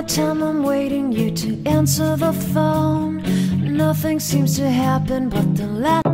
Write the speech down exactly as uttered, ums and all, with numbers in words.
time I'm waiting you to answer the phone, nothing seems to happen but the last